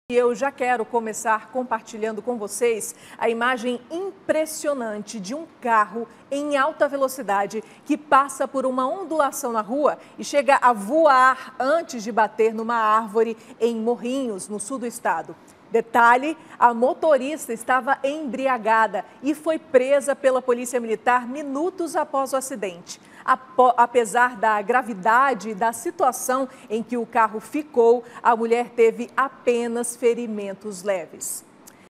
E eu já quero começar compartilhando com vocês a imagem impressionante de um carro em alta velocidade que passa por uma ondulação na rua e chega a voar antes de bater numa árvore em Morrinhos, no sul do estado. Detalhe, a motorista estava embriagada e foi presa pela Polícia Militar minutos após o acidente. Apesar da gravidade da situação em que o carro ficou, a mulher teve apenas ferimentos leves.